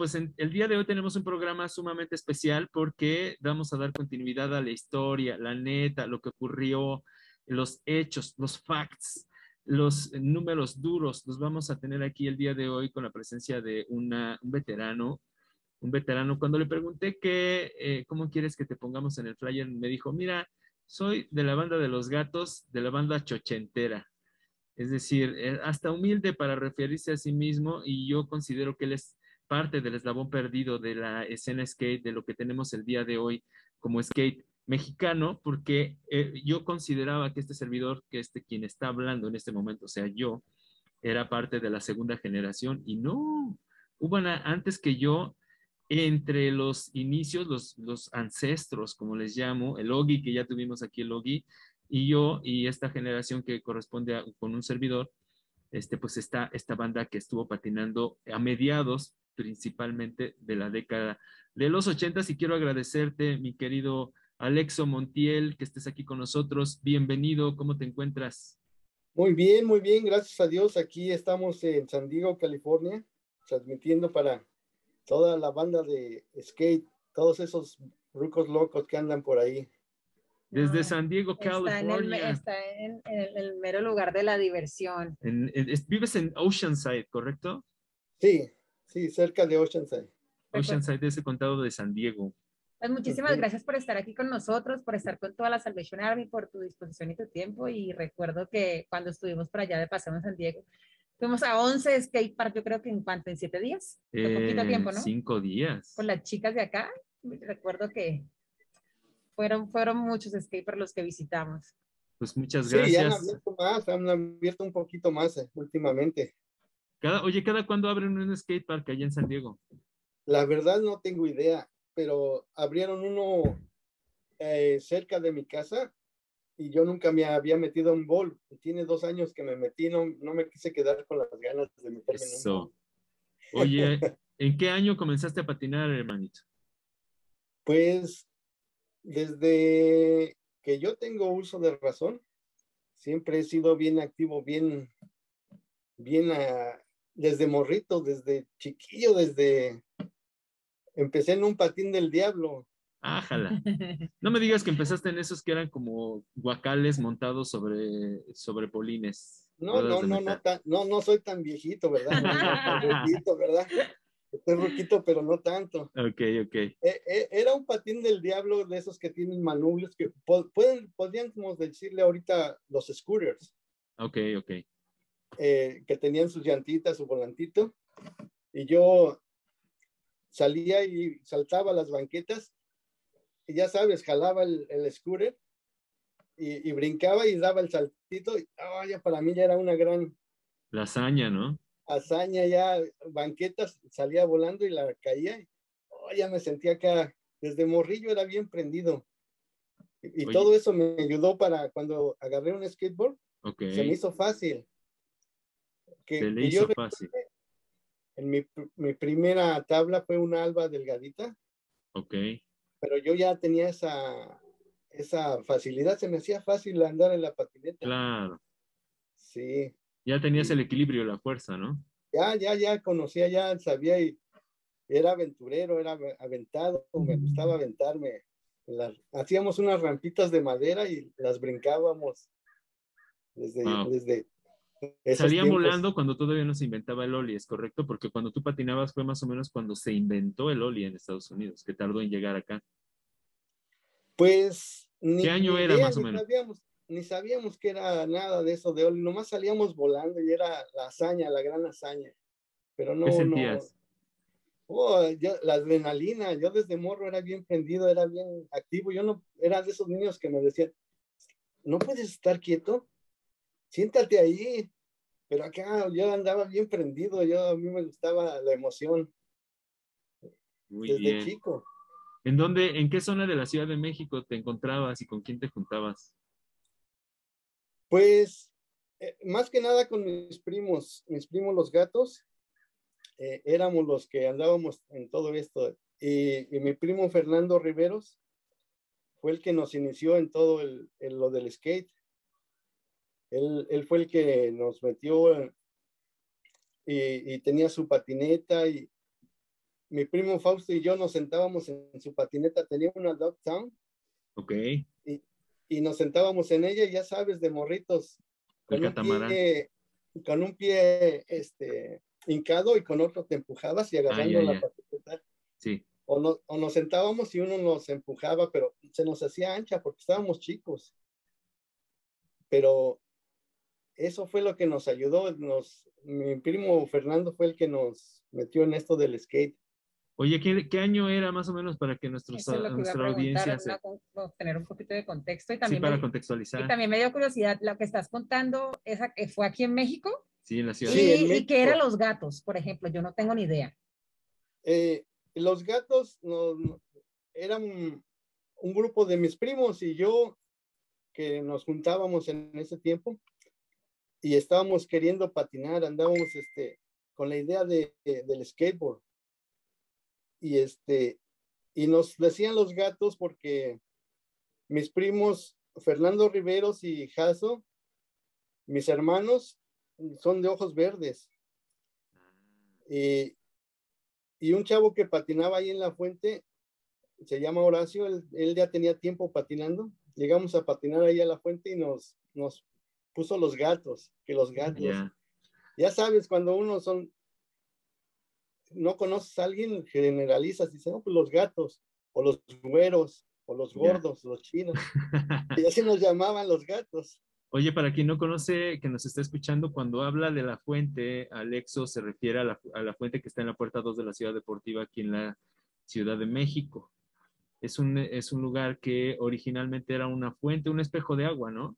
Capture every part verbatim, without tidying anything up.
pues en, el día de hoy tenemos un programa sumamente especial porque vamos a dar continuidad a la historia, la neta, lo que ocurrió, los hechos, los facts, los números duros. Los vamos a tener aquí el día de hoy con la presencia de una, un veterano, un veterano. Cuando le pregunté que, eh, ¿cómo quieres que te pongamos en el flyer? Me dijo, mira, soy de la banda de los gatos, de la banda chochentera. Es decir, eh, hasta humilde para referirse a sí mismo, y yo considero que él es parte del eslabón perdido de la escena skate, de lo que tenemos el día de hoy como skate mexicano, porque eh, yo consideraba que este servidor, que este quien está hablando en este momento, o sea, yo, era parte de la segunda generación, y no, hubo una, antes que yo, entre los inicios, los, los ancestros, como les llamo, el Ogi, que ya tuvimos aquí el Ogi, y yo, y esta generación que corresponde a, con un servidor, este, pues está esta banda que estuvo patinando a mediados principalmente de la década de los ochentas, y quiero agradecerte, mi querido Alexo Montiel, que estés aquí con nosotros. Bienvenido, ¿cómo te encuentras? Muy bien, muy bien, gracias a Dios. Aquí estamos en San Diego, California, transmitiendo para toda la banda de skate, todos esos rucos locos que andan por ahí. Desde No, San Diego, está en, el, California. está en, en el, el mero lugar de la diversión. En, en, es- vives en Oceanside, ¿correcto? Sí, sí, cerca de Oceanside. Oceanside es el condado de San Diego. Pues muchísimas gracias por estar aquí con nosotros, por estar con toda la Salvation Army, por tu disposición y tu tiempo. Y recuerdo que cuando estuvimos por allá de paseo en San Diego, fuimos a once skate park, yo creo que en cuanto, en siete días. Fue poquito Eh, tiempo, ¿no? cinco días. Con las chicas de acá, recuerdo que fueron, fueron muchos skate park los que visitamos. Pues muchas Sí, ya han gracias. abierto más, han abierto un poquito más eh, últimamente. Cada, oye, ¿cada cuándo abren un skate park allá en San Diego? La verdad no tengo idea, pero abrieron uno eh, cerca de mi casa y yo nunca me había metido a un bowl. Tiene dos años que me metí, no, no me quise quedar con las ganas de meterme en un bowl. Eso. Oye, ¿en qué año comenzaste a patinar, hermanito? Pues desde que yo tengo uso de razón, siempre he sido bien activo, bien, bien, uh, desde morrito, desde chiquillo, desde, empecé en un patín del diablo. Ájala. No me digas que empezaste en esos que eran como guacales montados sobre, sobre polines, No, ruedas no, de no, no, metal. tan, no, no soy tan viejito, ¿verdad? No, no, tan ruquito, ¿verdad? Estoy ruquito, pero no tanto. Ok, ok. E, e, era un patín del diablo de esos que tienen manubrios que po pueden, podríamos decirle ahorita los scooters. Ok, ok. Eh, que tenían sus llantitas, su volantito, y yo salía y saltaba las banquetas, y ya sabes, jalaba el, el scooter, y, y brincaba y daba el saltito, y oh, ya para mí ya era una gran La hazaña, ¿no? hazaña, ya banquetas, salía volando y la caía, y, oh, ya me sentía acá, desde morrillo era bien prendido, y, y Oye, todo eso me ayudó para cuando agarré un skateboard, ok. se me hizo fácil. Se Que, le que yo hizo fácil. en mi, mi primera tabla fue una alba delgadita, Ok. pero yo ya tenía esa, esa facilidad, se me hacía fácil andar en la patineta. Claro. Sí, Ya tenías el y equilibrio, la fuerza, ¿no? ya, ya, ya conocía, ya sabía y era aventurero, era aventado, me gustaba aventarme. Las, hacíamos unas rampitas de madera y las brincábamos desde, Wow. desde esos Salían tiempos. volando cuando todavía no se inventaba el ollie, ¿es correcto? Porque cuando tú patinabas fue más o menos cuando se inventó el ollie en Estados Unidos, que tardó en llegar acá. Pues ¿Qué ni, año ni era idea, más o ni menos? sabíamos, ni sabíamos que era nada de eso de Oli, nomás salíamos volando y era la hazaña, la gran hazaña, pero ¿Qué no, no, sentías? oh, yo, la adrenalina, yo desde morro era bien prendido, era bien activo, yo no, era de esos niños que me decían, no puedes estar quieto, siéntate ahí, pero acá yo andaba bien prendido, yo a mí me gustaba la emoción Muy desde bien. chico. ¿En dónde, en qué zona de la Ciudad de México te encontrabas y con quién te juntabas? Pues, eh, más que nada con mis primos, mis primos los gatos, eh, éramos los que andábamos en todo esto. Y, y mi primo Fernando Riveros fue el que nos inició en todo el, el, lo del skate. Él, él fue el que nos metió y, y tenía su patineta y, mi primo Fausto y yo nos sentábamos en, en su patineta, tenía una Dogtown. Ok. Y, y nos sentábamos en ella, ya sabes, de morritos, El con un catamarán. pie, con un pie este, hincado y con otro te empujabas y Ah, agarrando ya, la ya. patineta. Sí. O, no, o nos sentábamos y uno nos empujaba, pero se nos hacía ancha porque estábamos chicos. Pero eso fue lo que nos ayudó. Nos, mi primo Fernando fue el que nos metió en esto del skate. Oye, ¿qué, qué año era más o menos para que nuestros, Eso es lo que iba a nuestra audiencia preguntar, se... una, como tener un poquito de contexto y Sí, también, para me, y contextualizar. también me dio curiosidad, lo que estás contando, esa, que ¿fue aquí en México? Sí, en la ciudad. Sí, en ¿Y, y qué eran México. los gatos, por ejemplo? Yo no tengo ni idea. Eh, los gatos no, no, eran un, un grupo de mis primos y yo que nos juntábamos en ese tiempo y estábamos queriendo patinar, andábamos este, con la idea de, de, del skateboard. Y, este, y nos decían los gatos porque mis primos Fernando Riveros y Jaso, mis hermanos, son de ojos verdes. Y, y un chavo que patinaba ahí en la fuente, se llama Horacio, él, él ya tenía tiempo patinando. Llegamos a patinar ahí a la fuente y nos, nos puso los gatos, que los gatos. Yeah. Ya sabes, cuando uno son, no conoces a alguien, generalizas, dice, no, pues los gatos, o los güeros, o los gordos, yeah. Los chinos. Y así nos llamaban los gatos. Oye, para quien no conoce, que nos está escuchando, cuando habla de la fuente, Alexo se refiere a la, a la fuente que está en la puerta dos de la Ciudad Deportiva aquí en la Ciudad de México. Es un, es un lugar que originalmente era una fuente, un espejo de agua, ¿no?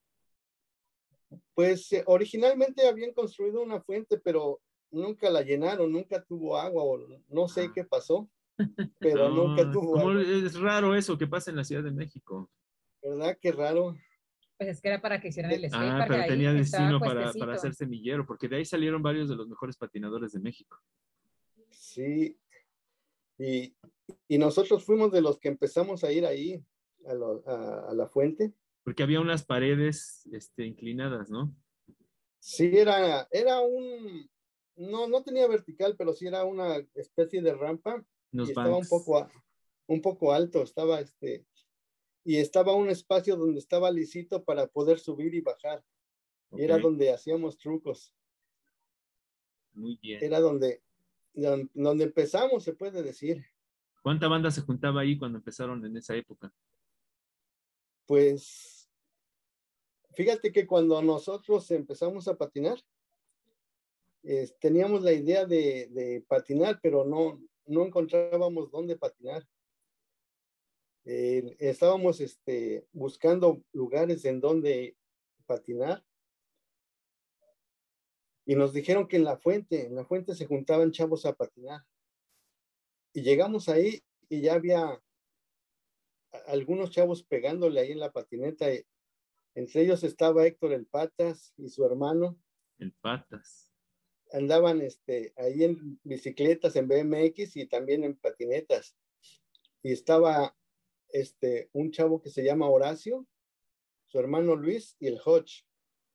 Pues eh, originalmente habían construido una fuente, pero nunca la llenaron, nunca tuvo agua, o no sé ah. qué pasó, pero no, nunca tuvo ¿cómo agua. Es raro eso que pasa en la Ciudad de México. ¿Verdad? Qué raro. Pues es que era para que hicieran el skate Ah, park pero ahí, tenía destino para, puestecito. para hacer semillero, porque de ahí salieron varios de los mejores patinadores de México. Sí, y, y nosotros fuimos de los que empezamos a ir ahí, a, lo, a, a la fuente. Porque había unas paredes este, inclinadas, ¿no? Sí, era, era un, no, no tenía vertical, pero sí era una especie de rampa. Unos y estaba banks. un poco, un poco alto, estaba este, y estaba un espacio donde estaba lisito para poder subir y bajar. Okay. Y era donde hacíamos trucos. Muy bien. Era donde, donde empezamos, se puede decir. ¿Cuánta banda se juntaba ahí cuando empezaron en esa época? Pues, fíjate que cuando nosotros empezamos a patinar, eh, teníamos la idea de, de patinar, pero no, no encontrábamos dónde patinar. Eh, estábamos este, buscando lugares en donde patinar y nos dijeron que en la fuente, en la fuente se juntaban chavos a patinar. Y llegamos ahí y ya había algunos chavos pegándole ahí en la patineta. Entre ellos estaba Héctor el Patas y su hermano. El Patas. Andaban este, ahí en bicicletas, en B M X y también en patinetas. Y estaba este, un chavo que se llama Horacio, su hermano Luis y el Hodge.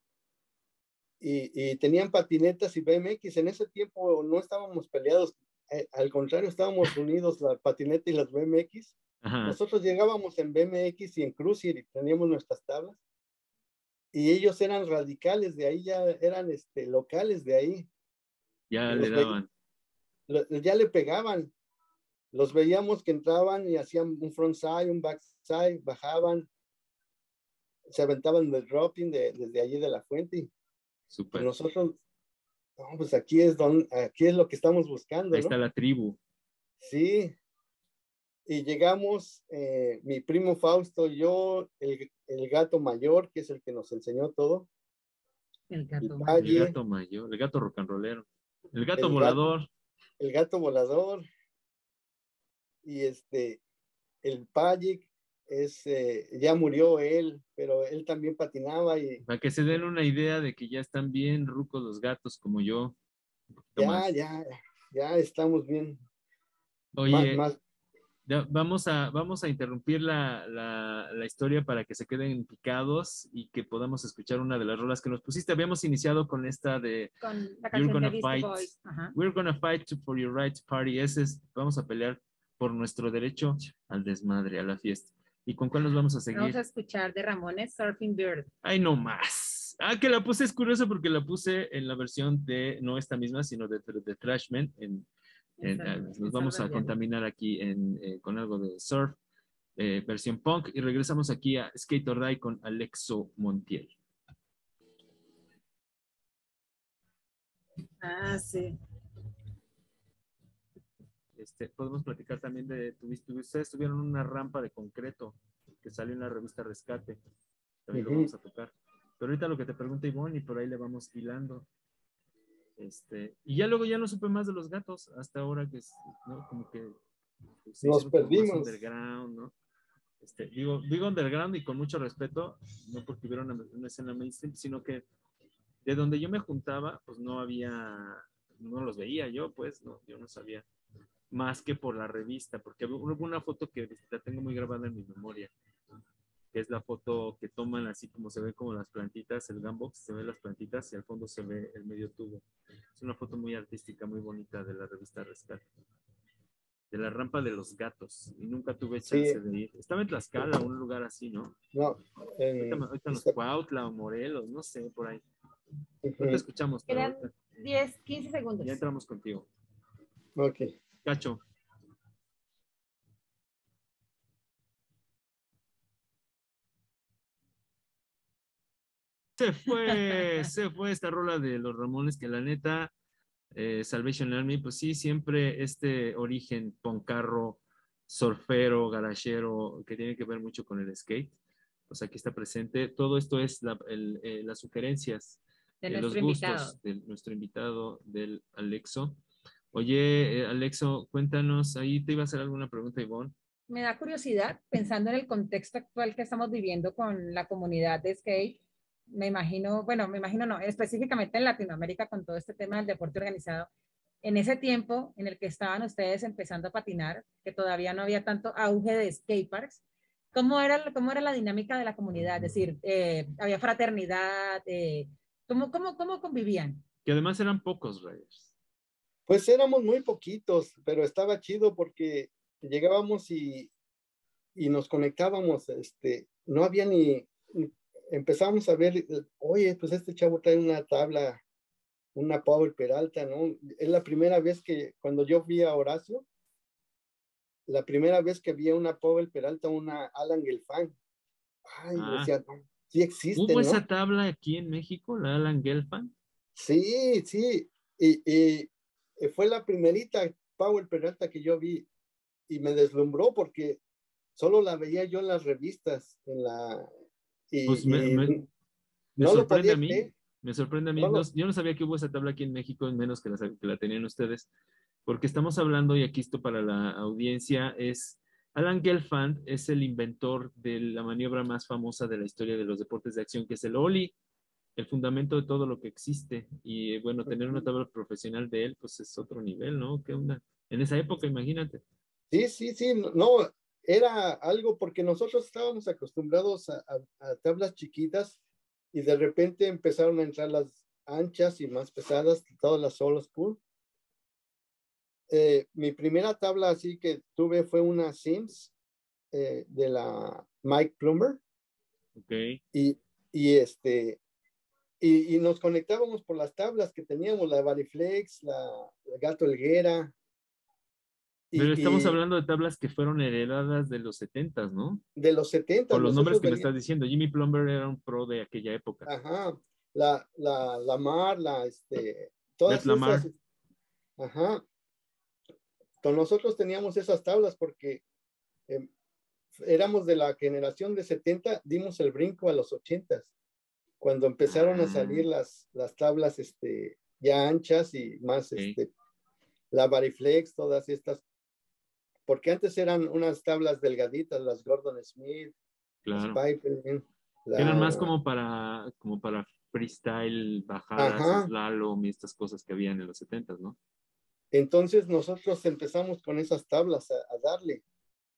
Y, y tenían patinetas y B M X. En ese tiempo no estábamos peleados, eh, al contrario, estábamos unidos, la patineta y las B M X. Ajá. Nosotros llegábamos en B M X y en Cruiser y teníamos nuestras tablas. Y ellos eran radicales de ahí, ya eran este, locales de ahí. Ya le daban. Ve, ya le pegaban. Los veíamos que entraban y hacían un frontside, un backside, bajaban, se aventaban del dropping de, desde allí de la fuente. Super. Y nosotros, no, pues aquí es, don, aquí es lo que estamos buscando. Ahí está, ¿no? La tribu. Sí. Y llegamos, eh, mi primo Fausto, yo, el, el gato mayor, que es el que nos enseñó todo. El gato, el, mayor. el gato mayor, el gato rock and rollero. El gato el volador. Gato, el gato volador. Y este, el Pajic, es, eh, ya murió él, pero él también patinaba. Y, para que se den una idea de que ya están bien rucos los gatos como yo. Ya, más. ya, ya estamos bien. Oye, más, más. Ya, vamos a, vamos a interrumpir la, la, la historia para que se queden picados y que podamos escuchar una de las rolas que nos pusiste. Habíamos iniciado con esta de Con la You're canción de Gonna Beastie Fight. Boys. Ajá. We're gonna fight to- for your right to party. Ese es, vamos a pelear por nuestro derecho al desmadre, a la fiesta. ¿Y con cuál nos vamos a seguir? Vamos a escuchar de Ramones Surfing Bird. Ay, no más. Ah, que la puse, es curioso porque la puse en la versión de, no esta misma, sino de, de Trashman. En, en, Esa- eh, nos esa vamos a también. contaminar aquí en, eh, con algo de surf, eh, versión punk. Y regresamos aquí a Skate or Die con Alexo Montiel. Ah, sí. Este, podemos platicar también de, tuviste, ustedes tuvieron una rampa de concreto que salió en la revista Rescate. También lo Ujú. vamos a tocar. Pero ahorita lo que te pregunta Ivonne y por ahí le vamos hilando. Este, y ya luego ya no supe más de los gatos hasta ahora que es, ¿no? Como que se Nos hicieron como más perdimos. underground, ¿no? Este, digo, digo underground y con mucho respeto, no porque hubiera una, una escena mainstream, sino que de donde yo me juntaba, pues no había, no los veía yo, pues, no, yo no sabía más que por la revista, porque hubo una foto que la tengo muy grabada en mi memoria, que es la foto que toman así como se ve como las plantitas, el gunbox, se ven las plantitas y al fondo se ve el medio tubo. Es una foto muy artística, muy bonita de la revista Rescate. De la rampa de los gatos. Y nunca tuve chance Sí, de ir. Estaba en Tlaxcala, un lugar así, ¿no? no. Ahorita, En, ahorita nos está- Cuautla o Morelos, no sé, por ahí. No te ujú. escuchamos, pero Quedan ahorita diez, quince segundos. ya entramos contigo. Ok. Cacho. Se fue, se fue esta rola de los Ramones, que la neta, eh, Salvation Army, pues sí, siempre este origen poncarro, surfero, garachero, que tiene que ver mucho con el skate, pues aquí está presente. Todo esto es la- el, eh, las sugerencias, De eh, los nuestro invitado. gustos de nuestro invitado, del Alexo. Oye, eh, Alexo, cuéntanos, ahí te iba a hacer alguna pregunta, Ivonne. Me da curiosidad, pensando en el contexto actual que estamos viviendo con la comunidad de skate, me imagino, bueno, me imagino no, específicamente en Latinoamérica con todo este tema del deporte organizado, en ese tiempo en el que estaban ustedes empezando a patinar, que todavía no había tanto auge de skateparks, ¿cómo era, cómo era la dinámica de la comunidad? Es decir, eh, había fraternidad, eh, ¿cómo, cómo, cómo convivían? Que además eran pocos, Reyes. Pues éramos muy poquitos, pero estaba chido porque llegábamos y, y nos conectábamos, este, no había ni, ni- empezamos a ver, oye, pues este chavo trae una tabla, una Power Peralta, ¿no? Es la primera vez que, cuando yo vi a Horacio, la primera vez que vi a una Power Peralta, una Alan Gelfand, ay, Ah, decía, no, sí ¿hubo existen, esa ¿no? tabla aquí en México, la Alan Gelfand? Sí, sí, y, y fue la primerita Power Peralta que yo vi y me deslumbró porque solo la veía yo en las revistas, en la, Pues me, y, me, y me no lo sorprende a podía mí, creer, me sorprende a mí. no No, lo, yo no sabía que hubo esa tabla aquí en México, en menos que la, que la tenían ustedes, porque estamos hablando, y aquí esto para la audiencia, es Alan Gelfand es el inventor de la maniobra más famosa de la historia de los deportes de acción, que es el ollie, el fundamento de todo lo que existe. Y bueno, tener una tabla profesional de él, pues es otro nivel, ¿no? ¿Qué onda? En esa época, imagínate. sí, sí, sí, no, era algo porque nosotros estábamos acostumbrados a, a, a tablas chiquitas y de repente empezaron a entrar las anchas y más pesadas, todas las solo school. Eh, mi primera tabla así que tuve fue una Sims eh, de la Mike Plumber Ok. y, y este y, y, nos conectábamos por las tablas que teníamos, la Variflex, la, la Gato Helguera Pero y, estamos y hablando de tablas que fueron heredadas de los setentas, ¿no? de los setenta Por los nombres nosotros que me veníamos, estás diciendo. Jimmy Plumber era un pro de aquella época. ajá, la, la, la Mar, la, este, Bert todas esas, Lamar. ajá, con nosotros teníamos esas tablas porque eh, éramos de la generación de setenta, dimos el brinco a los ochentas, cuando empezaron a Ah, salir las, las tablas este, ya anchas y más, ok, este, la Variflex, todas estas, porque antes eran unas tablas delgaditas, las Gordon Smith, las claro. Piper, Que eran más la, como para, como para freestyle, bajadas, ajá, slalom y estas cosas que habían en los setentas, ¿no? entonces nosotros empezamos con esas tablas a, a darle.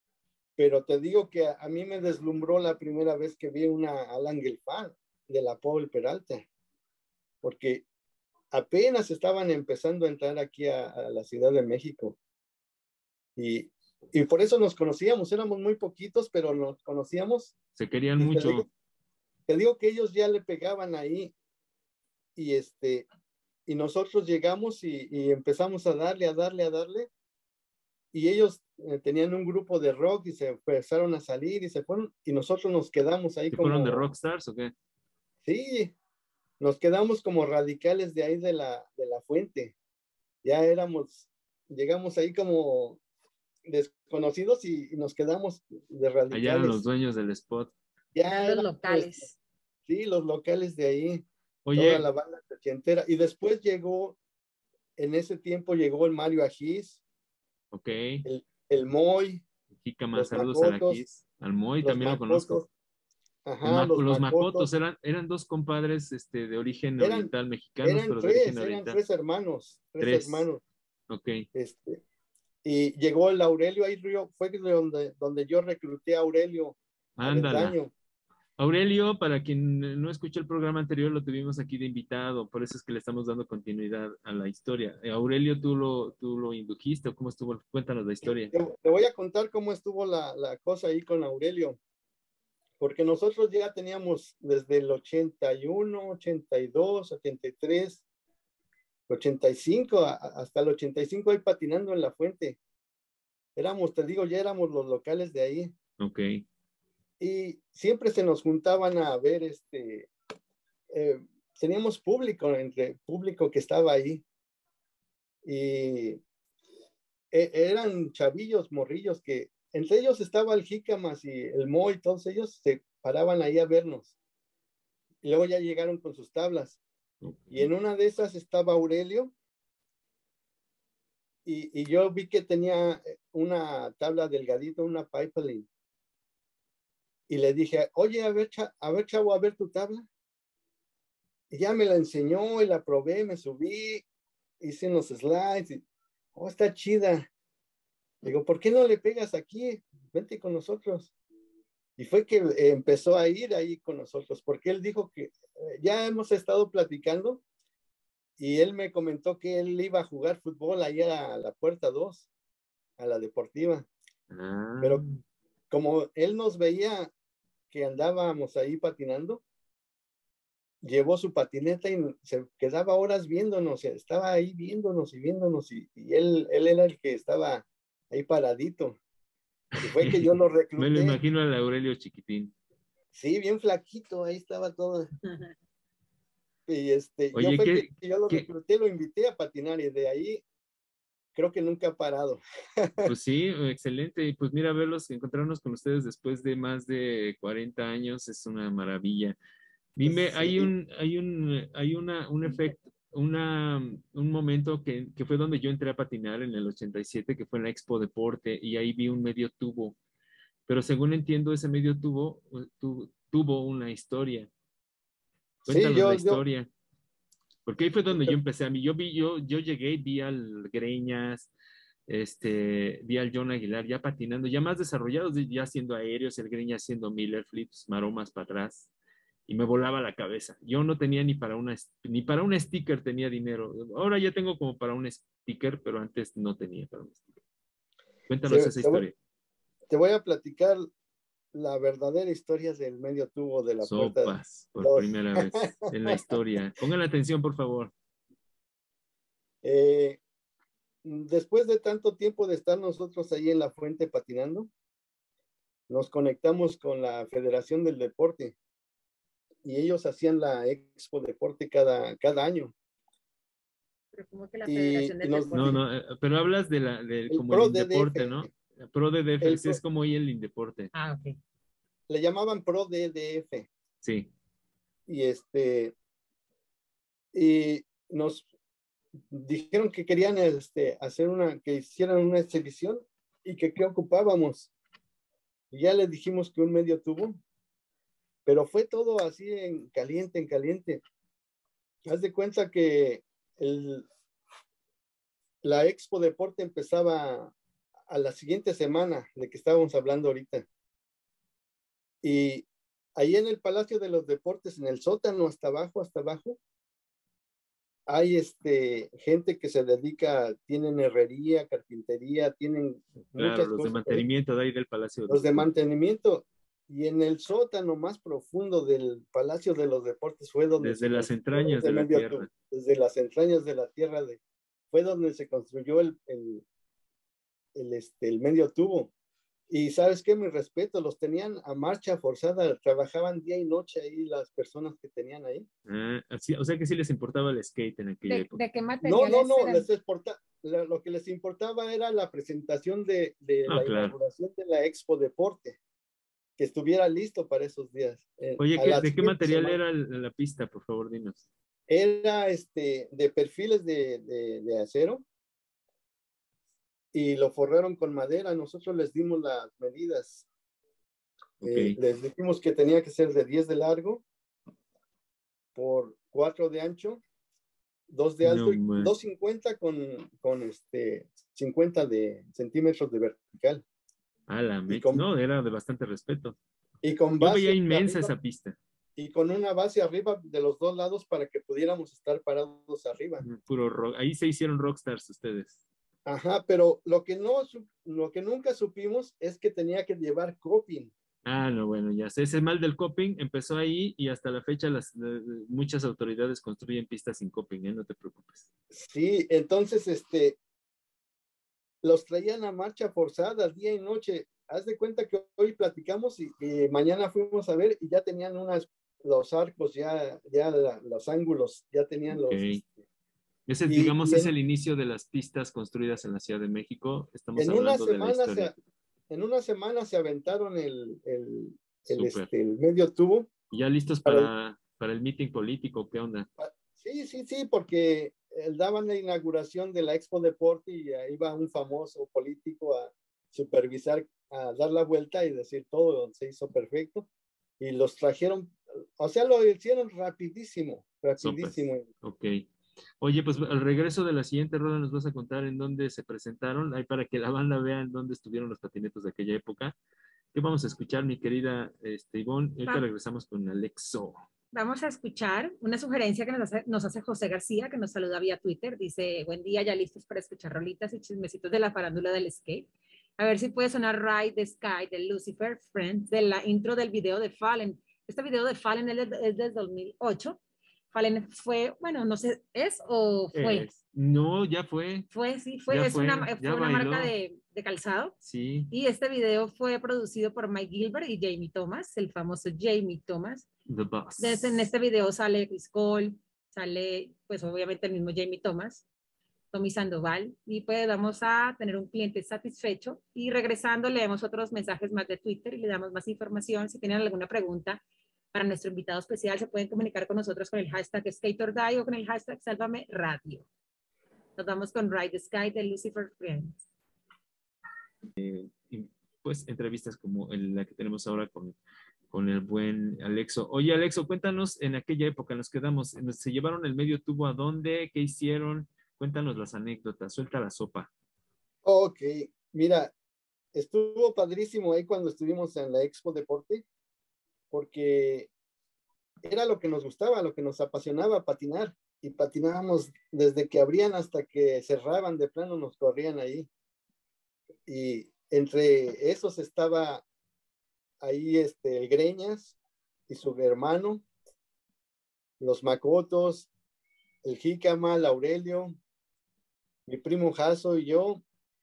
pero te digo que a, a mí me deslumbró la primera vez que vi una Alan Gelfand de la Paul Peralta, porque apenas estaban empezando a entrar aquí a, a la Ciudad de México. Y, y por eso nos conocíamos, éramos muy poquitos, pero nos conocíamos. Se querían Y te mucho. digo, te digo que ellos ya le pegaban ahí y este y nosotros llegamos y, y empezamos a darle, a darle, a darle y ellos eh, tenían un grupo de rock y se empezaron a salir y se fueron y nosotros nos quedamos ahí ¿Se como... fueron de rockstars o qué? Sí, nos quedamos como radicales de ahí de la, de la fuente. Ya éramos, llegamos ahí como desconocidos y, y nos quedamos de radicales. Allá eran los dueños del spot. Ya eran los locales. Pues, sí, los locales de ahí. Oye, toda la banda ochentera. Y después llegó, en ese tiempo llegó el Mario Ajís, ok. el, el Moy, Jícama, los saludos a la Macotos, Kiss. Al Moy los también lo Macotos, conozco. ajá, Ma- los, los Macotos, Macotos eran, eran dos compadres este, de origen eran, oriental, mexicanos, eran pero de tres, origen eran oriental. tres hermanos, tres, Tres. hermanos. Ok. Este, y llegó el Aurelio, ahí río, fue donde, donde yo recluté a Aurelio Ándala. Avendaño. Aurelio, para quien no escuchó el programa anterior, lo tuvimos aquí de invitado, por eso es que le estamos dando continuidad a la historia. Eh, Aurelio, ¿tú lo, tú lo indujiste o cómo estuvo? Cuéntanos la historia. Te, te voy a contar cómo estuvo la, la cosa ahí con Aurelio, porque nosotros ya teníamos desde el ochenta y uno, ochenta y dos, ochenta y tres, ochenta y cinco, a, hasta el ochenta y cinco ahí patinando en la fuente. Éramos, te digo, ya éramos los locales de ahí. Ok. Y siempre se nos juntaban a ver, este, eh, teníamos público, entre público que estaba ahí. Y eh, eran chavillos, morrillos, que entre ellos estaba el Jícamas y el Moy, todos ellos se paraban ahí a vernos. Y luego ya llegaron con sus tablas. Okay. Y en una de esas estaba Aurelio. Y, y yo vi que tenía una tabla delgadita, una pipeline. Y le dije, oye, a ver, a ver, chavo, a ver tu tabla. Y ya me la enseñó y la probé, me subí, hice unos slides. Y, oh, está chida. Digo, ¿por qué no le pegas aquí? Vente con nosotros. Y fue que empezó a ir ahí con nosotros, porque él dijo que eh, ya hemos estado platicando y él me comentó que él iba a jugar fútbol ahí a la Puerta dos, a la deportiva. Ah. Pero como él nos veía que andábamos ahí patinando, llevó su patineta y se quedaba horas viéndonos, estaba ahí viéndonos y viéndonos y, y él, él era el que estaba ahí paradito. Y fue que yo lo recluté. Me lo imagino al Aurelio chiquitín. Sí, bien flaquito, ahí estaba todo. Y este, Oye, yo fue ¿qué, que yo lo qué? recluté, lo invité a patinar y de ahí creo que nunca ha parado. Pues sí, excelente. Y pues mira, verlos, encontrarnos con ustedes después de más de cuarenta años es una maravilla. Dime, Sí. hay un, hay un, hay una, un efecto, una, un momento que, que fue donde yo entré a patinar en el ochenta y siete, que fue en la Expo Deporte, y ahí vi un medio tubo. Pero según entiendo, ese medio tubo tu, tuvo una historia. Sí, Cuéntanos la yo, yo, historia. Porque ahí fue donde yo empecé a mí. Yo vi, yo, yo llegué y vi al Greñas, este, vi al John Aguilar ya patinando, ya más desarrollados, ya haciendo aéreos, el Greñas haciendo Miller flips, maromas para atrás, y me volaba la cabeza. Yo no tenía ni para una, ni para un sticker tenía dinero. Ahora ya tengo como para un sticker, pero antes no tenía para un sticker. Cuéntanos se, esa te, voy, historia. te voy a platicar la verdadera historia del medio tubo de la Puerta Sopas, por dos. primera vez en la historia. Pongan atención, por favor. Eh, después de tanto tiempo de estar nosotros ahí en la fuente patinando, nos conectamos con la Federación del Deporte y ellos hacían la Expo Deporte cada, cada año. Pero como que la Y, Federación del y nos, No, Deporte. no, eh, pero hablas de la, de el como el Pro D D Indeporte, F, ¿no? Pro D D F, el sí, es pro, como hoy el Indeporte. Ah, ok. le llamaban Pro D D F. Sí. Y este, y nos dijeron que querían este, hacer una, que hicieran una exhibición y que qué ocupábamos. Y ya les dijimos que un medio tubo, pero fue todo así en caliente, en caliente. Haz de cuenta que el, la Expo Deporte empezaba a la siguiente semana de que estábamos hablando ahorita. Y ahí en el Palacio de los Deportes, en el sótano, hasta abajo, hasta abajo, hay este, gente que se dedica, tienen herrería, carpintería, tienen Claro, muchas los de cosas. mantenimiento de ahí del Palacio. Los de mantenimiento. Y en el sótano más profundo del Palacio de los Deportes fue donde desde las construyó entrañas ese de la medio tierra. tubo, desde las entrañas de la tierra, de, fue donde se construyó el, el, el, este, el medio tubo. Y ¿sabes qué? Mi respeto, los tenían a marcha forzada, trabajaban día y noche ahí las personas que tenían ahí. Ah, así, o sea que sí les importaba el skate en aquella ¿De, época. de qué No, materiales no, no, eran? les exporta, lo, lo que les importaba era la presentación de, de Ah, la claro. inauguración de la Expo Deporte, que estuviera listo para esos días. Eh, Oye, a ¿qué- la ¿de qué siguiente material semana. era el- la pista? Por favor, dinos. Era este, de perfiles de, de, de acero y lo forraron con madera. Nosotros les dimos las medidas. Ok. Eh, les dijimos que tenía que ser de diez de largo por cuatro de ancho, dos de alto No, y man. dos cincuenta con, con este, cincuenta de centímetros de vertical. A la Y mecha. con, No, era de bastante respeto. y con Yo veía base inmensa arriba, esa pista. y con una base arriba de los dos lados para que pudiéramos estar parados arriba. Puro rock. Ahí se hicieron rockstars ustedes. Ajá, pero lo que no, lo que nunca supimos es que tenía que llevar coping. Ah, no, bueno, ya sé. Ese mal del coping empezó ahí y hasta la fecha las, eh, muchas autoridades construyen pistas sin coping, ¿eh? No te preocupes. Sí, entonces, este, los traían a marcha forzada día y noche. Haz de cuenta que hoy platicamos y, y mañana fuimos a ver y ya tenían unas, los arcos, ya, ya la, los ángulos, ya tenían Ok. los... Este, Ese, y, digamos, y es en, el inicio de las pistas construidas en la Ciudad de México. Estamos en una hablando de la semana historia. se, en una semana se aventaron el, el, el, Súper. este, el medio tubo. ¿Y ya listos Para el, para, para el meeting político? ¿Qué onda? sí, sí, sí, porque daban la inauguración de la Expo Deporte y iba un famoso político a supervisar, a dar la vuelta y decir todo se hizo perfecto. Y los trajeron, o sea, lo hicieron rapidísimo, Súper. rapidísimo. Ok. Oye, pues al regreso de la siguiente rueda nos vas a contar en dónde se presentaron, ahí para que la banda vea en dónde estuvieron los patinetos de aquella época. ¿Qué vamos a escuchar, mi querida este, Ivonne? Ahorita Va- regresamos con Alexo. Vamos a escuchar una sugerencia que nos hace, nos hace José García, que nos saluda vía Twitter. Dice, buen día, ya listos para escuchar rolitas y chismecitos de la farándula del skate. A ver si puede sonar Ride the Sky de Lucifer Friends, de la intro del video de Fallen. Este video de Fallen es, es del dos mil ocho. Fallen fue, bueno, no sé, ¿es o fue? Eh, no, ya fue, Fue, sí, ya fue, es una, fue, ya fue una marca bailó. de, de calzado. Sí, Y este video fue producido por Mike Gilbert y Jamie Thomas, el famoso Jamie Thomas. The Boss. Desde, en este video sale Chris Cole, sale pues obviamente el mismo Jamie Thomas, Tommy Sandoval, y pues vamos a tener un cliente satisfecho. Y regresando leemos otros mensajes más de Twitter y le damos más información. Si tienen alguna pregunta para nuestro invitado especial, se pueden comunicar con nosotros con el hashtag SkaterDie o con el hashtag Sálvame Radio. Nos vamos con Ride the Sky de Lucifer Friends. Y, pues entrevistas como el- la que tenemos ahora con, con el buen Alexo. Oye, Alexo, cuéntanos en aquella época, nos quedamos, ¿se llevaron el medio tubo a dónde? ¿Qué hicieron? Cuéntanos las anécdotas, suelta la sopa. Ok, mira, estuvo padrísimo ahí cuando estuvimos en la Expo Deporte, porque era lo que nos gustaba, lo que nos apasionaba, patinar. Y patinábamos desde que abrían hasta que cerraban, de plano nos corrían ahí. Y entre esos estaba ahí este, el Greñas y su hermano, los Macotos, el Jícama, el Aurelio, mi primo Jaso y yo,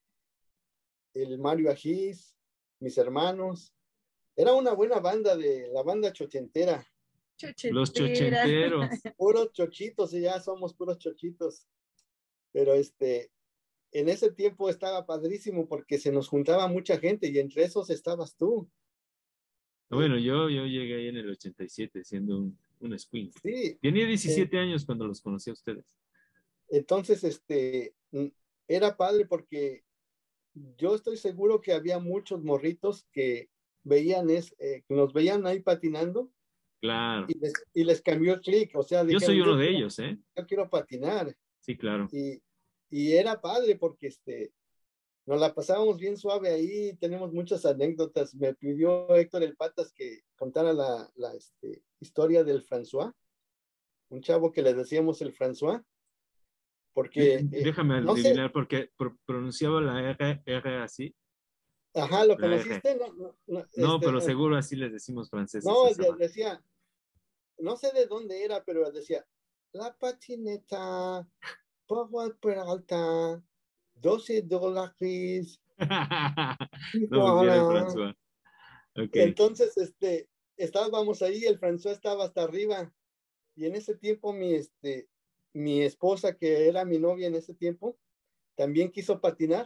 el Mario Ajís, mis hermanos. Era una buena banda de la banda chochentera. Los chochenteros. Puros chochitos, y ya somos puros chochitos. Pero este, en ese tiempo estaba padrísimo porque se nos juntaba mucha gente y entre esos estabas tú. Bueno, yo, yo llegué ahí en el ochenta y siete siendo un, un squint. Sí. Tenía Eh, diecisiete años cuando los conocí a ustedes. entonces, este, era padre porque yo estoy seguro que había muchos morritos que veían, es, eh, que nos veían ahí patinando Claro. y les, y les cambió el clic. O sea, Yo dijeron, soy uno yo de quiero, ellos, ¿eh? yo quiero patinar. Sí, claro. Y, y era padre porque este, nos la pasábamos bien suave ahí, tenemos muchas anécdotas. Me pidió Héctor el Patas que contara la, la este, historia del François, un chavo que le decíamos el François, porque, eh, Déjame no sé, adivinar porque pro- pronunciaba la R, R así. ajá, ¿lo La R. conociste? No, no, no, No, este, pero eh, seguro así les decimos franceses a no, esa de- banda. decía, no sé de dónde era, pero decía, la patineta, Power Peralta, doce dólares, y No, sí era el voilà. François. Ok. Entonces, este, estábamos ahí, el François estaba hasta arriba, y en ese tiempo mi, este, mi esposa, que era mi novia en ese tiempo, también quiso patinar,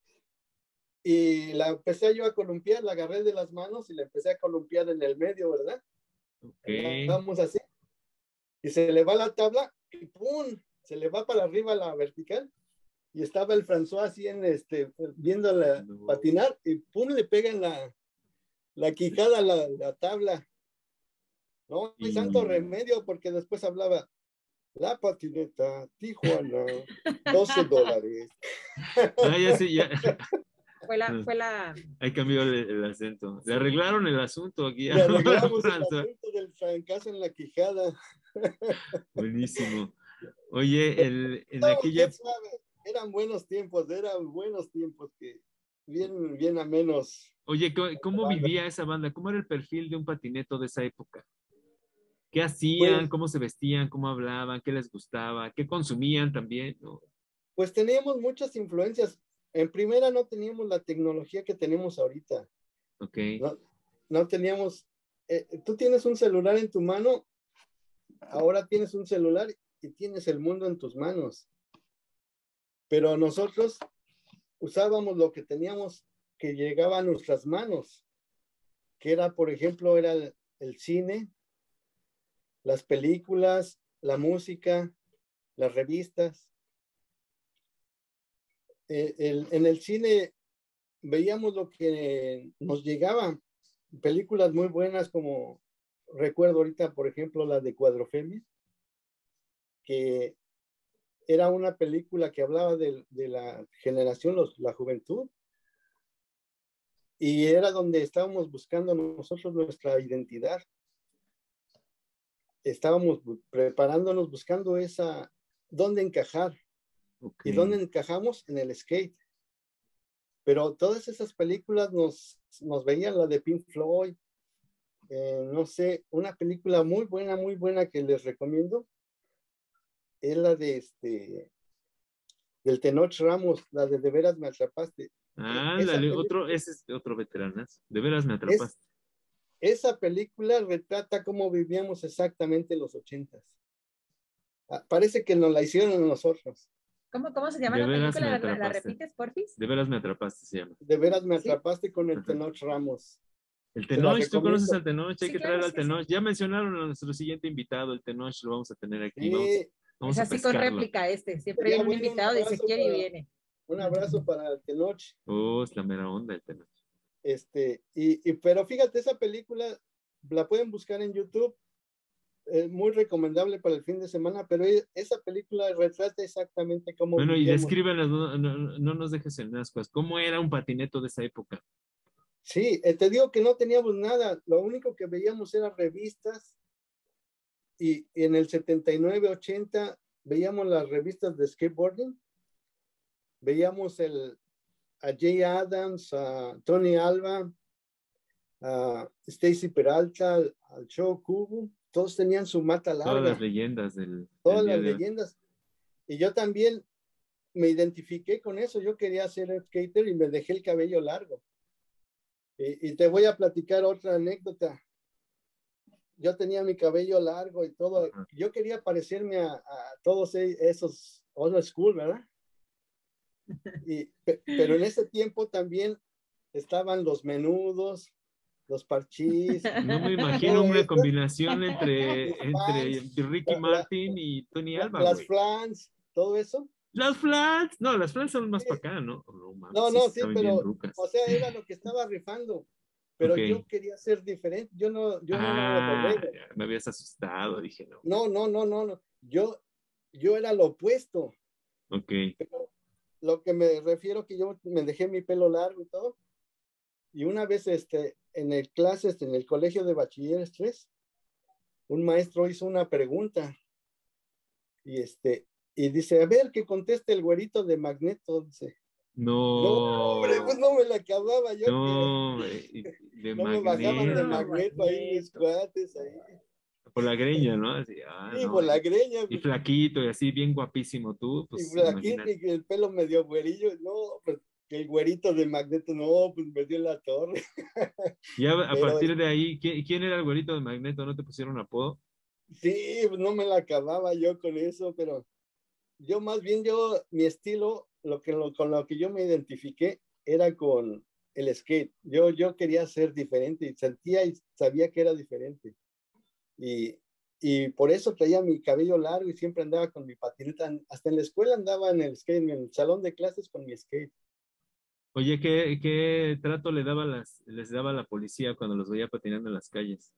y la empecé yo a columpiar, la agarré de las manos y la empecé a columpiar en el medio, ¿verdad? Ok. Vamos así, y se le va la tabla, y ¡pum! Se le va para arriba la vertical, y estaba el François así en este, viéndola No. patinar, y ¡pum! Le pega en la, la quijada a la, la tabla. No hay santo Y... remedio, porque después hablaba, la patineta, Tijuana, doce dólares. Ah, ya sé, ya. Fue la, fue la, Ahí cambió el, el acento. Le arreglaron el asunto aquí a Le arreglamos el François. asunto del francazo en la quijada. Buenísimo. Oye, el, en Estábamos bien aquella, suave. Eran buenos tiempos, eran buenos tiempos que bien, bien a menos. oye, ¿cómo, cómo vivía esa banda? ¿Cómo era el perfil de un patineto de esa época? ¿Qué hacían? Pues, ¿Cómo se vestían? ¿Cómo hablaban? ¿Qué les gustaba? ¿Qué consumían también? ¿No? pues teníamos muchas influencias. En primera no teníamos la tecnología que tenemos ahorita. Ok. No, no teníamos, eh, tú tienes un celular en tu mano, ahora tienes un celular y tienes el mundo en tus manos. Pero nosotros usábamos lo que teníamos que llegaba a nuestras manos, que era, por ejemplo, era el, el cine, las películas, la música, las revistas. Eh, el, en el cine veíamos lo que nos llegaba, películas muy buenas como, recuerdo ahorita, por ejemplo, la de Cuadrofemia, que era una película que hablaba de, de la generación, los, la juventud, y era donde estábamos buscando nosotros nuestra identidad. Estábamos preparándonos, buscando esa, dónde encajar. Ok. ¿Y dónde encajamos? En el skate. Pero todas esas películas nos, nos veían, la de Pink Floyd, eh, no sé, una película muy buena, muy buena que les recomiendo, es la de este, del Tenoch Ramos, la de De veras me atrapaste. Eh, Ah, esa dale, película, otro, ese es otro veteranazo. De veras me es, atrapaste. esa película retrata cómo vivíamos exactamente los ochentas. Ah, parece que nos la hicieron a nosotros. ¿cómo, cómo se llama De la veras me película? ¿La, la atrapaste. repites, porfis? De veras me atrapaste, se llama. De veras me Sí, atrapaste con el Ajá. Tenoch Ramos. El Se la Tenoch, ¿tú conoces recomiendo. al Tenoch? Hay sí, que claro, traer al sí, sí. Tenoch. Ya mencionaron a nuestro siguiente invitado, el Tenoch, lo vamos a tener aquí. Vamos, Sí, Es vamos a así con pescarlo. réplica este. Siempre sería viene un bueno, un invitado, dice abrazo quiere y para, viene. un abrazo para el Tenoch. Oh, es la mera onda el Tenoch. Este, y, y, pero fíjate, esa película la pueden buscar en YouTube, es muy recomendable para el fin de semana, pero esa película retrata exactamente cómo Bueno, y vivíamos. descríbenos, no, no, no nos dejes en ascuas. ¿Cómo era un patineto de esa época? Sí, eh, te digo que no teníamos nada, lo único que veíamos eran revistas, y, y en el setenta y nueve, ochenta veíamos las revistas de skateboarding, veíamos el, a Jay Adams, a Tony Alba, a Stacy Peralta, al, al Show Cubo, todos tenían su mata Todas las larga, leyendas del, del todas día las de hoy. leyendas. Y yo también me identifiqué con eso, yo quería ser skater y me dejé el cabello largo. Y, y te voy a platicar otra anécdota. Yo tenía mi cabello largo y todo, Ajá. yo quería parecerme a, a todos esos old school, ¿verdad? Y, pero en ese tiempo también estaban los menudos, los parchís, No me imagino todo una esto, combinación entre, los entre pants, Ricky la, la, Martin y Tony la, Alba, las güey. flans, todo eso. Las flats, no, las flats son más Sí, para acá, ¿no? No mames, no, sí, no, sí, estaban bien pero, rucas. o sea, era lo que estaba rifando, pero Ok. yo quería ser diferente, yo no, yo no era de Ah, borrego. me habías asustado, dije, no. No, no, no, no, no, yo, yo era lo opuesto, Ok. pero lo que me refiero que yo me dejé mi pelo largo y todo. Y una vez este, en el clases, en el colegio de bachilleres tres, un maestro hizo una pregunta y, este, y dice, a ver, que conteste el güerito de Magneto. Dice, no, hombre, pues No, no me la acababa yo, que no, eh, de no me bajaban de No, Magneto, Magneto ahí mis Magneto. cuates ahí. por la greña, ¿no? Así, ah, Sí, no, por la y, greña, y pues, flaquito y así, bien guapísimo tú, y pues por aquí imagínate. y el pelo medio güerillo, no, pues que el güerito de Magneto, no, pues me dio en la torre. Ya a Pero partir de ahí, ¿quién, quién era el güerito de Magneto? ¿No te pusieron apodo? sí, pues no me la acababa yo con eso, pero yo más bien yo, mi estilo, lo que, lo, con lo que yo me identifiqué era con el skate. Yo, yo quería ser diferente y sentía y sabía que era diferente. Y, y por eso traía mi cabello largo y siempre andaba con mi patineta. Hasta en la escuela andaba en el skate, en el salón de clases con mi skate. Oye, ¿qué, qué trato le daba las, les daba la policía cuando los veía patinando en las calles?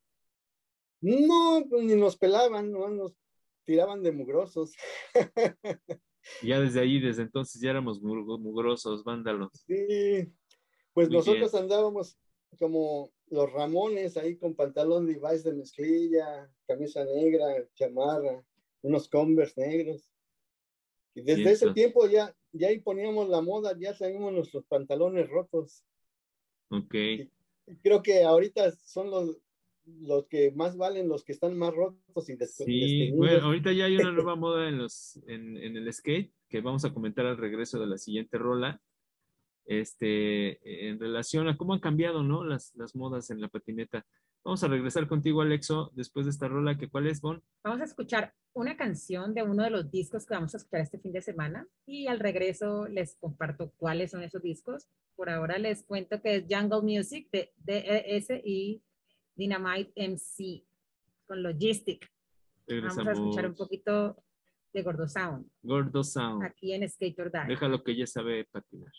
No, pues ni nos pelaban, no nos tiraban de mugrosos. Ya desde ahí, desde entonces ya éramos mug- mugrosos, vándalos. Sí, pues Muy bien. nosotros andábamos como los Ramones ahí con pantalón Levi's de mezclilla, camisa negra, chamarra, unos Converse negros. Y desde ese Vientos. tiempo ya, ya imponíamos la moda, ya sabíamos nuestros pantalones rotos. Ok. Y creo que ahorita son los, los que más valen, los que están más rotos y des- Sí, bueno, desteñidos. ahorita ya hay una nueva moda en los, en, en el skate que vamos a comentar al regreso de la siguiente rola. Este, en relación a cómo han cambiado, ¿no? Las, las modas en la patineta. Vamos a regresar contigo, Alexo, después de esta rola, que ¿cuál es, Bon? Vamos a escuchar una canción de uno de los discos que vamos a escuchar este fin de semana y al regreso les comparto cuáles son esos discos. Por ahora les cuento que es Jungle Music de D E S y Dynamite M C con Logistic. Vamos a escuchar un Regresamos. poquito de Gordo Sound Gordo Sound. aquí en Skater Die. Déjalo que ya sabe patinar.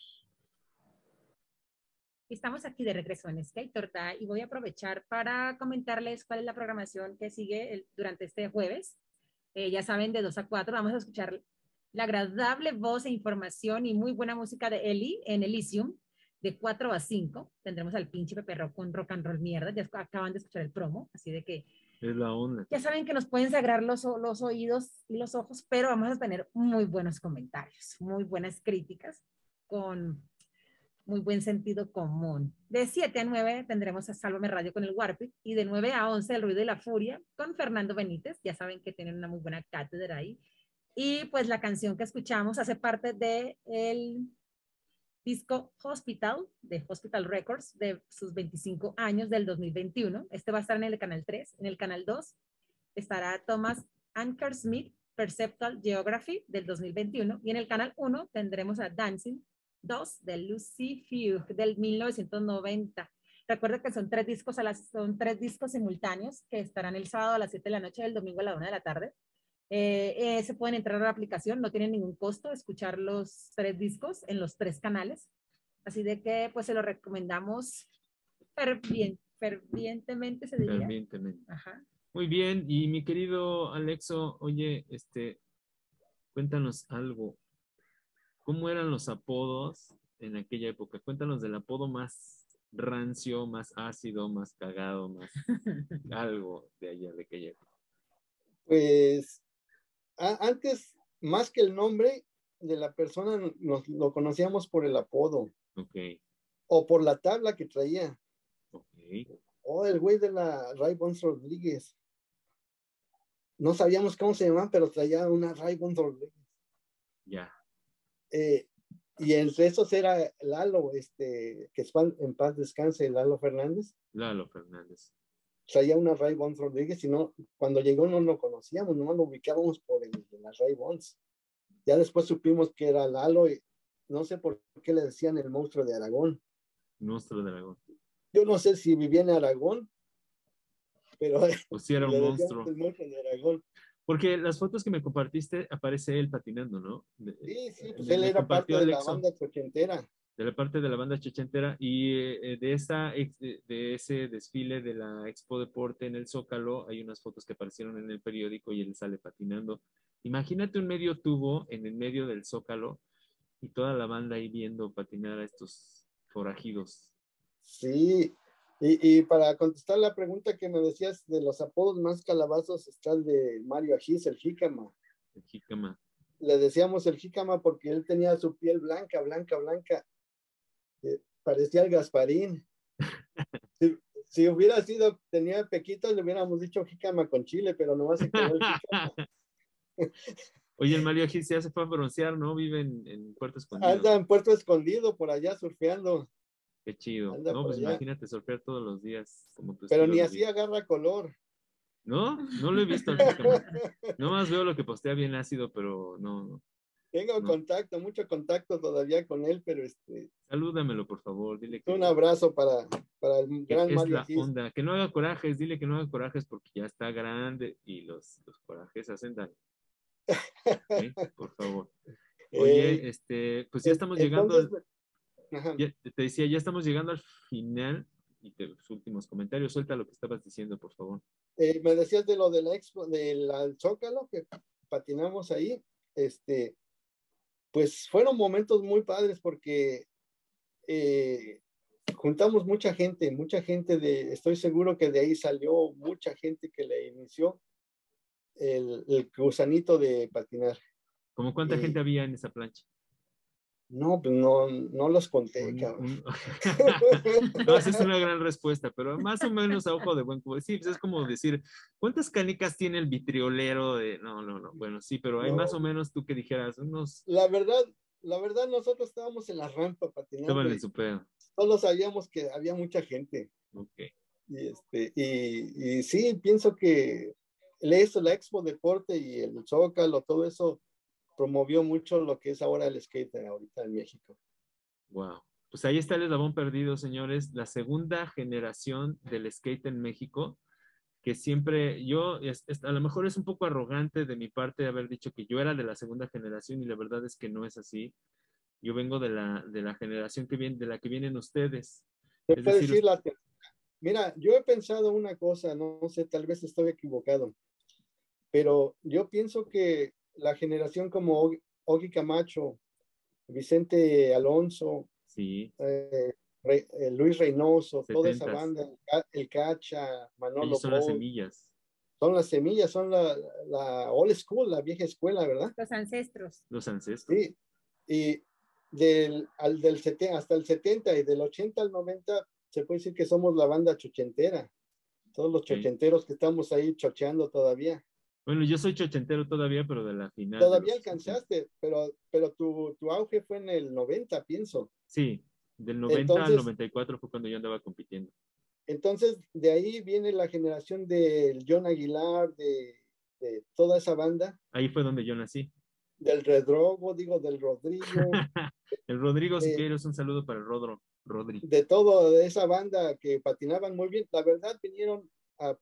Estamos aquí de regreso en Skater Die y voy a aprovechar para comentarles cuál es la programación que sigue el, durante este jueves. Eh, ya saben, de dos a cuatro vamos a escuchar la agradable voz e información y muy buena música de Eli en Elysium. De cuatro a cinco tendremos al pinche Pepe Rock con rock and roll mierda. Ya acaban de escuchar el promo, así de que Es la onda. ya saben que nos pueden sagrar los, los oídos y los ojos, pero vamos a tener muy buenos comentarios, muy buenas críticas con muy buen sentido común. De siete a nueve tendremos a Sálvame Radio con el Warpic y de nueve a once El Ruido y la Furia con Fernando Benítez. Ya saben que tienen una muy buena cátedra ahí. Y pues la canción que escuchamos hace parte del de disco Hospital, de Hospital Records, de sus veinticinco años del dos mil veintiuno. Este va a estar en el canal tres. En el canal dos estará Thomas Anker Smith, Perceptual Geography del dos mil veintiuno. Y en el canal uno tendremos a Dancing dos de Lucy Fugue del mil novecientos noventa. Recuerda que son tres discos a las, son tres discos simultáneos que estarán el sábado a las siete de la noche y el domingo a la una de la tarde. Eh, eh, se pueden entrar a la aplicación, no tienen ningún costo escuchar los tres discos en los tres canales. Así de que pues se lo recomendamos fervien, fervientemente, se diría. Fervientemente. Ajá. Muy bien, y mi querido Alexo, oye, este, cuéntanos algo. ¿Cómo eran los apodos en aquella época? Cuéntanos del apodo más rancio, más ácido, más cagado, más algo de allá, de aquella época. Pues a, antes, más que el nombre de la persona, nos lo conocíamos por el apodo Ok, o por la tabla que traía. ok, Oh, el güey de la Ray Bons Rodríguez. No sabíamos cómo se llamaba, pero traía una Ray Bons Rodríguez. ya. Eh, y entre esos era Lalo, este, que en paz descanse, Lalo Fernández. Lalo Fernández. Traía una Ray Bons Rodríguez y no, cuando llegó no lo conocíamos, no lo ubicábamos por el de las Ray Bons. Ya después supimos que era Lalo y no sé por qué le decían el monstruo de Aragón. Monstruo de Aragón. Yo no sé si vivía en Aragón, pero O si era un le decíamos monstruo. el monstruo de Aragón. Porque las fotos que me compartiste aparece él patinando, ¿no? Sí, sí, pues Me, él me era parte compartió de la Alexo banda ochentera. de la parte de la banda chechentera y eh, de, esa, de, de ese desfile de la Expo Deporte en el Zócalo hay unas fotos que aparecieron en el periódico y él sale patinando. Imagínate un medio tubo en el medio del Zócalo Y toda la banda ahí viendo patinar a estos forajidos. Sí, y, y para contestar la pregunta que me decías de los apodos más calabazos, está el de Mario Agis, el jícama. El jícama. Le decíamos el jícama porque él tenía su piel blanca, blanca, blanca. Eh, parecía el Gasparín. Si, si hubiera sido, tenía pequitos, le hubiéramos dicho jícama con chile, pero nomás se quedó el jícama. Oye, el Mario Gil ya se fue a broncear, ¿no? Vive en, en Puerto Escondido. Anda en Puerto Escondido, por allá surfeando. Qué chido. Anda No, por pues allá. imagínate surfear todos los días, como tu Pero estilo ni de así vida. agarra color. No, no lo he visto al jícama. No más veo lo que postea bien ácido, pero no, Tengo no. contacto, mucho contacto todavía con él, pero este, Salúdamelo, por favor. Dile que, un abrazo para, para el que gran es Mario la Agis. onda. Que no haga corajes, dile que no haga corajes porque ya está grande y los, los corajes hacen daño. ¿Sí? Por favor. Eh, Oye, este, pues ya en- estamos llegando entonces, al, ajá, ya, te decía, ya estamos llegando al final y de los últimos comentarios. Suelta lo que estabas diciendo, por favor. eh, me decías de lo de la expo, del Zócalo, que patinamos ahí. Este, pues fueron momentos muy padres porque eh, juntamos mucha gente, mucha gente de, estoy seguro que de ahí salió mucha gente que le inició el, el gusanito de patinar. ¿Cómo cuánta gente Y había en esa plancha? no, pues no, no los conté, Un, cabrón. un... No, esa es una gran respuesta, pero más o menos a ojo de buen cubo. Sí, pues es como decir, ¿cuántas canicas tiene el vitriolero de...? No, no, no. Bueno, sí, pero hay más No, o menos tú que dijeras, unos... la verdad, la verdad, nosotros estábamos en la rampa Estaban patinando en y su pedo. solo sabíamos que había mucha gente. Ok. Y, este, y, y sí, pienso que eso, la Expo Deporte y el Zócalo, todo eso promovió mucho lo que es ahora el skate ahorita en México. Wow. Pues ahí está el eslabón perdido, señores. La segunda generación del skate en México, que siempre yo, es, es- a lo mejor es un poco arrogante de mi parte haber dicho que yo era de la segunda generación y la verdad es que no es así. Yo vengo de la, de la generación que viene, de la que vienen ustedes. Se Es puede decir, decir la... Mira, yo he pensado una cosa, no, no sé, tal vez estoy equivocado, pero yo pienso que la generación como Og- Ogi Camacho, Vicente Alonso, sí, eh, Re- eh, Luis Reynoso, toda esa setentas. banda, el, Ca- el Cacha, Ellos Manolo son las Paul, semillas, son las semillas, son la, la old school, la vieja escuela, ¿verdad? Los ancestros. los ancestros. Sí, y del, al, del setenta, hasta el setenta y del ochenta al noventa se puede decir que somos la banda chochentera, todos los Ok. chochenteros que estamos ahí chocheando todavía. Bueno, yo soy chochentero todavía, pero de la final de Todavía los ochenta. alcanzaste, pero, pero tu, tu auge fue en el noventa, pienso. Sí, del noventa al Entonces, noventa y cuatro fue cuando yo andaba compitiendo. entonces de ahí viene la generación del John Aguilar, de, de toda esa banda, Ahí fue donde yo nací. del Redrogo, digo, del Rodrigo, El Rodrigo de, Siqueiros, un saludo para el Rodro, Rodri. de toda esa banda que patinaban muy bien. La verdad, vinieron a,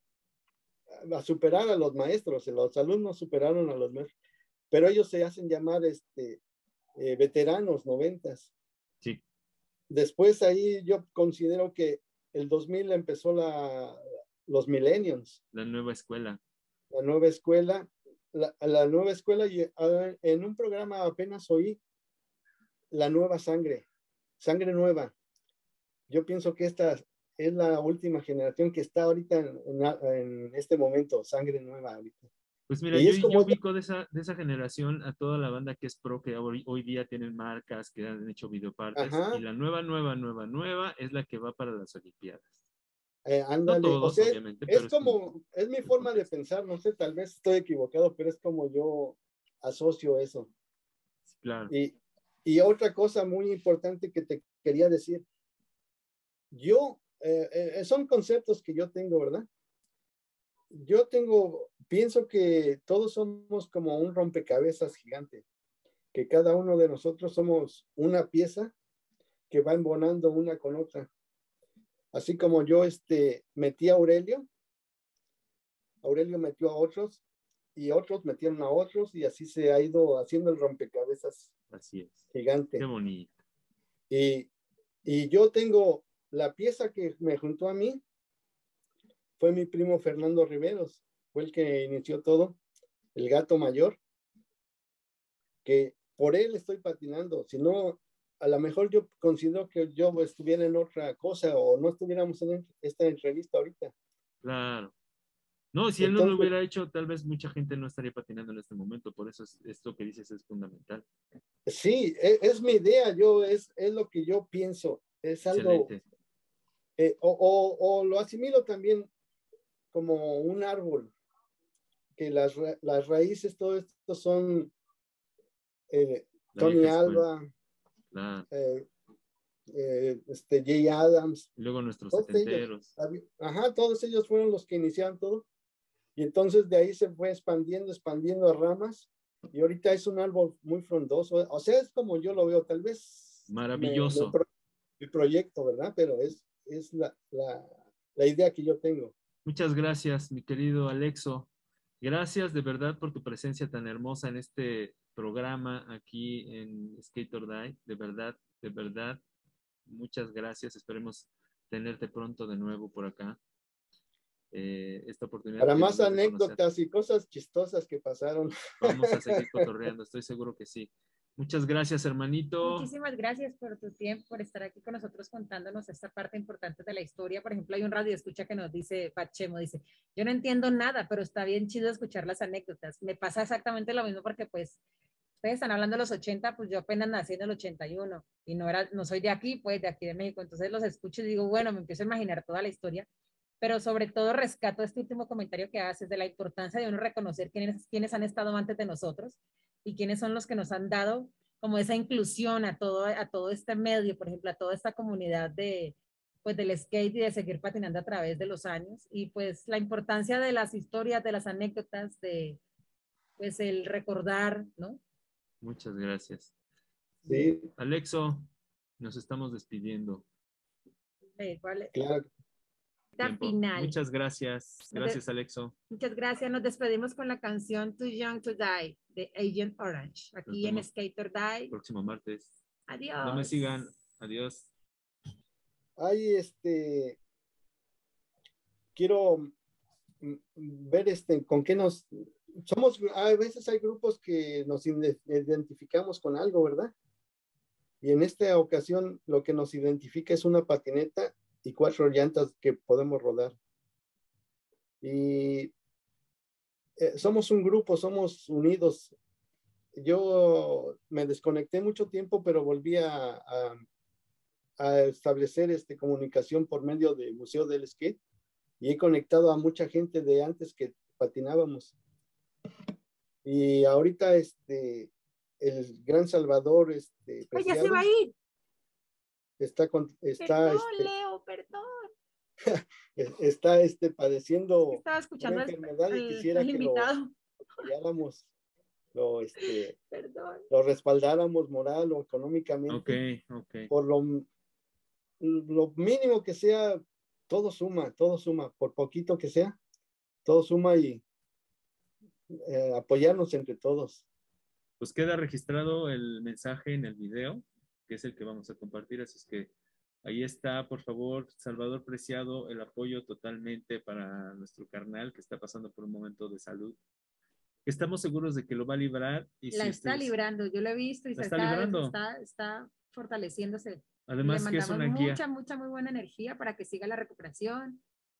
a superar a los maestros, los alumnos superaron a los maestros, pero ellos se hacen llamar este, eh, veteranos noventas. Sí, Después ahí yo considero que el dos mil empezó la, los millennials, la nueva escuela. la nueva escuela, la, la nueva escuela y uh, en un programa apenas oí la nueva sangre, sangre nueva. Yo pienso que esta es la última generación que está ahorita en, en, en este momento, sangre nueva ahorita. Pues mira, Y yo, es yo como yo, ubico de esa, de esa generación a toda la banda que es pro, que hoy, hoy día tienen marcas, que han hecho videopartes, y ajá, la nueva, nueva, nueva, nueva es la que va para las Olimpiadas. eh, No ándale, o todos, sea, obviamente, pero es es como como, es mi el forma de contexto. pensar, no sé, tal vez estoy equivocado, pero es como yo asocio eso. Sí, claro. Y, y otra cosa muy importante que te quería decir, yo, eh, eh, son conceptos que yo tengo, ¿verdad? Yo tengo, pienso que todos somos como un rompecabezas gigante, que cada uno de nosotros somos una pieza que va embonando una con otra. Así como yo este, metí a Aurelio, Aurelio metió a otros y otros metieron a otros y así se ha ido haciendo el rompecabezas Así es. Qué gigante. bonito. Y, y yo tengo la pieza que me juntó a mí, fue mi primo Fernando Riveros, fue el que inició todo, el gato mayor, que por él estoy patinando, si no, a lo mejor yo considero que yo estuviera en otra cosa o no estuviéramos en esta entrevista ahorita. Claro. No, si él no lo Entonces, hubiera hecho, tal vez mucha gente no estaría patinando en este momento, por eso es, esto que dices es fundamental. sí, es, es mi idea, yo, es, es lo que yo pienso, es algo, Excelente. eh, o, o, o lo asimilo también como un árbol, que las, ra- las raíces, todo esto son eh, La Tony vieja escuela. Alba, Claro. eh, eh, este, Jay Adams, Y luego nuestros todos ellos, setenteros. habi- ajá, todos ellos fueron los que iniciaron todo, y entonces de ahí se fue expandiendo, expandiendo a ramas, y ahorita es un árbol muy frondoso, o sea, es como yo lo veo, tal vez me, me Maravilloso. pro- mi proyecto, ¿verdad? Pero es, es la, la, la idea que yo tengo. Muchas gracias, mi querido Alexo. Gracias de verdad por tu presencia tan hermosa en este programa aquí en Skate or Die. De verdad, de verdad, muchas gracias. Esperemos tenerte pronto de nuevo por acá. Eh, esta oportunidad Para que nos más das de conocer. anécdotas y cosas chistosas que pasaron. Vamos a seguir cotorreando, estoy seguro que sí. Muchas gracias, hermanito. Muchísimas gracias por tu tiempo, por estar aquí con nosotros contándonos esta parte importante de la historia. Por ejemplo, hay un radio escucha que nos dice, Pachemo, dice, yo no entiendo nada, pero está bien chido escuchar las anécdotas. Me pasa exactamente lo mismo porque pues ustedes están hablando de los ochenta, pues yo apenas nací en el ochenta y uno y no, era, no soy de aquí, pues de aquí de México. Entonces los escucho y digo, bueno, me empiezo a imaginar toda la historia, pero sobre todo rescato este último comentario que haces de la importancia de uno reconocer quiénes, quiénes han estado antes de nosotros y quiénes son los que nos han dado como esa inclusión a todo, a todo este medio, por ejemplo, a toda esta comunidad de, pues, del skate y de seguir patinando a través de los años. Y pues la importancia de las historias, de las anécdotas, de pues el recordar, ¿no? Muchas gracias. Sí, Alexo, nos estamos despidiendo. Eh, ¿cuál? claro. Tiempo. Final. Muchas gracias. Gracias, Alexo. Muchas gracias. Nos despedimos con la canción Too Young to Die de Agent Orange, aquí en Skate or Die. Próximo martes. Adiós. No me sigan. Adiós. Hay este, quiero ver este, con qué nos, somos, a veces hay grupos que nos identificamos con algo, ¿verdad? Y en esta ocasión lo que nos identifica es una patineta y cuatro llantas que podemos rodar. Y eh, somos un grupo, somos unidos. Yo me desconecté mucho tiempo, pero volví a, a, a establecer este, comunicación por medio del Museo del Skate y he conectado a mucha gente de antes que patinábamos. Y ahorita este, el gran Salvador este, Ay, ya se va a Preciado ir. está, con, está, Perdón, este, Leo, perdón. está este, padeciendo Estaba una escuchando al, enfermedad y al, quisiera al que lo invitado. apoyáramos, lo, este, Perdón. lo respaldáramos moral o Ok, económicamente. ok. Por lo, lo mínimo que sea, todo suma, todo suma, por poquito que sea, todo suma y eh, apoyarnos entre todos. Pues queda registrado el mensaje en el video, que es el que vamos a compartir, así es que ahí está, por favor, Salvador Preciado, el apoyo totalmente para nuestro carnal que está pasando por un momento de salud. Estamos seguros de que lo va a librar. Y La si está ustedes, librando, yo lo he visto y la se está está, librando. está, está fortaleciéndose. Además Le que es mandamos una guía. mucha, mucha, muy buena energía para que siga la recuperación.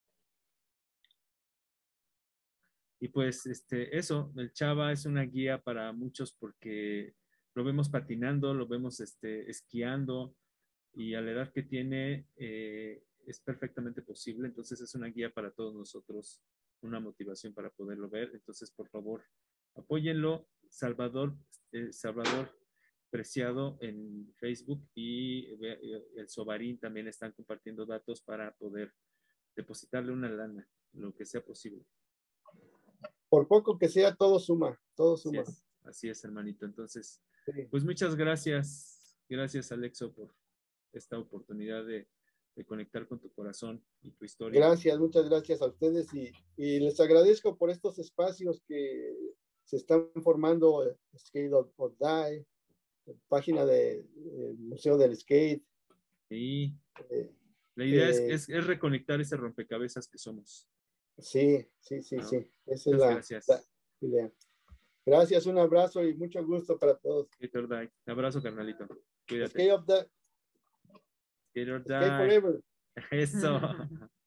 Y pues este, eso, el Chava es una guía para muchos porque lo vemos patinando, lo vemos este, esquiando y a la edad que tiene eh, es perfectamente posible. Entonces es una guía para todos nosotros, una motivación para poderlo ver. Entonces, por favor, apóyenlo. Salvador, eh, Salvador Preciado en Facebook y eh, el Sobarín también están compartiendo datos para poder depositarle una lana, lo que sea posible. Por poco que sea, todo suma, todo Así suma. es, así es, hermanito. Entonces, Sí. pues muchas gracias. Gracias, Alexo, por esta oportunidad de, de conectar con tu corazón y tu historia. Gracias, muchas gracias a ustedes y, y les agradezco por estos espacios que se están formando, Skate or Die, página del de, Museo del Skate. Sí. Eh, La idea eh, es, es, es reconectar ese rompecabezas que somos. Sí, sí, sí, ¿No? sí. Esa Muchas es la, gracias. la idea. Gracias, un abrazo y mucho gusto para todos. Skate or die. Un abrazo, carnalito. Cuídate. Skate, of the, Skate or skate die. forever. Eso.